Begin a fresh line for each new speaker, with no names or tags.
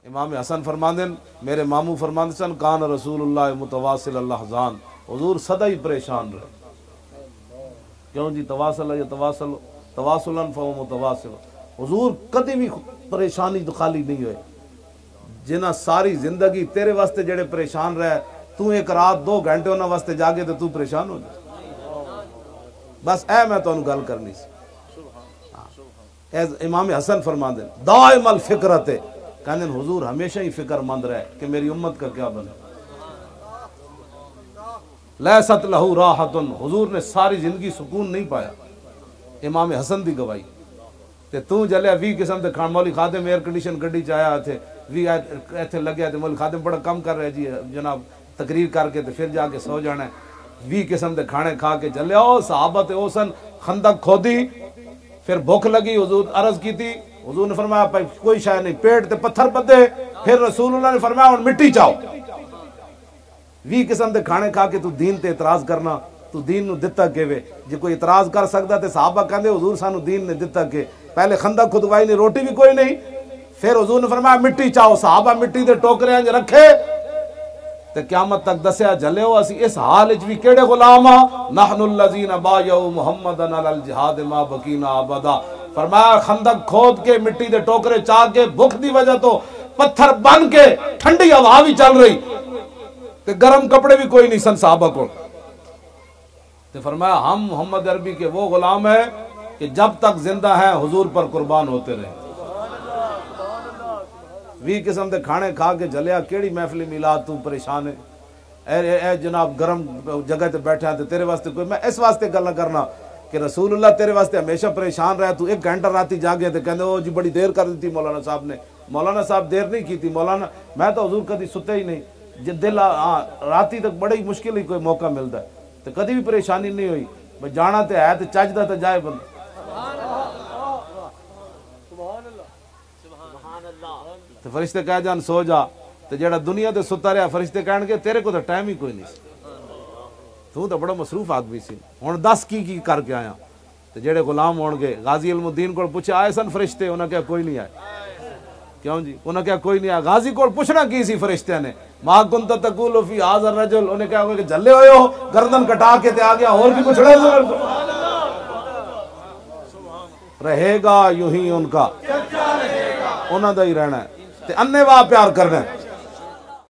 इमाम हसन फरमांदे मेरे मामू फरमांदे सन कान रसूलुल्लाह मुतवासिल अल्लाहजान, हुजूर सदा ही परेशान रहे। क्यों जी? तवासल या तवासल तवासुलन फो मुतवासिल, हुजूर कभी भी परेशानी तो खाली नहीं हुए। जिन्हें सारी जिंदगी तेरे वास्ते जेड़े परेशान रहे, तू एक रात 2 घंटे उन्होंने वास्ते जागे तो तू परेशान हो जाए। बस ऐ मैं तुहानू गल करनी सी। इमाम हसन फरमांदे दाइमल फिक्रते, कहते हुजूर हमेशा ही फिक्रमंद रहे कि मेरी उम्मत का क्या बने। लैसत लहू राहतुन, हुजूर ने सारी जिंदगी सुकून नहीं पाया। इमाम हसन की गवाही ते तू जलिया 20 किस्म के खान। मौली खादिम एयर कंडीशन गड्डी च आया थे, 20 इतने लगे थे। मौली खादिम बड़ा कम कर रहे जी जनाब, तकरीर करके तो फिर जाके सो जाना। 20 किस्म के खाने खा के चलिया। सहाबत ओसन खंदक खोदी, फिर भूख लगी, हुजूर अर्ज की थी, हुजूर ने फरमाया भाई कोई शायद नहीं, पेट ते पत्थर बदे। फिर रसूलुल्लाह ने फरमाया हुण मिट्टी चाओ। 20 किस्म के खाने खा के तू दीन ते इतराज करना, तू दीन नू दिता किवे? जे कोई इतराज कर सकता ते सहाबा कहंदे हुजूर सानू दीन ने दिता के? पहले खंदक खुदवाई नहीं, रोटी भी कोई नहीं। फिर हुजूर ने फरमाया मिट्टी चाओ। सहाबा मिट्टी दे टोकरे अंज रखे ते क़यामत तक दसिया जलियो असी इस हाल विच भी केड़े गुलाम आ। नहनुल लजीना बायउ मुहम्मदन अलल जिहाद मा बकीना अबदा। फरमाया खंदक खोद के मिट्टी दे टोकरे चाह के भूख दी वजह तो पत्थर बन के ठंडी हवा भी चल रही ते गर्म कपड़े भी कोई नहीं सन सहाबा को। ते फरमाया हम मोहम्मद अरबी के वो गुलाम है कि जब तक जिंदा है हुजूर पर कुर्बान होते रहे। 20 किस्म के खाने खा के जलिया, केड़ी महफिल मिलाद तू परेशान है? ए जनाब गर्म जगह ते बैठा ते तेरे वास्ते कोई, मैं इस वास्ते गल करना कि रसूलुल्लाह तेरे वास्ते हमेशा परेशान रहा। तू 1 घंटा राती जागे तो कहते ओ जी बड़ी देर कर दी मौलाना साहब ने। मौलाना साहब देर नहीं की थी, मौलाना मैं तो हुजूर कभी सुते ही नहीं। जे दिल राती तक बड़ी मुश्किल ही कोई मौका मिलता है, तो कभी भी परेशानी नहीं हुई। भाई जाना तो है तो चजदा तो जाए बंदा। तो फरिश्ते कह जान सो जा, तो जेड़ा दुनिया ते सुता रहा फरिश्ते कहणगे तेरे को तो टाइम ही कोई नहीं, तू तो बड़ा मसरूफ आदमी सी, हुण दस की करके आया। तो जेड़े गुलाम होणगे गाजी इल्मुद्दीन को पूछा आए सन फरिश्ते, उन्हें क्या कोई नहीं आए? क्यों जी? उन्हें क्या कोई नहीं आया? गाजी को पूछना की सी फरिश्ते ने, मा कुंत तकूलु फी हाज़ा रजुल, उन्हें क्या हो कि जल्ले होए हो, गर्दन कटा के ते आ गया, और भी कुछ रहेगा यूं ही उनका, उन्होंने ही रहना है। अन्नेवाह प्यार करना है।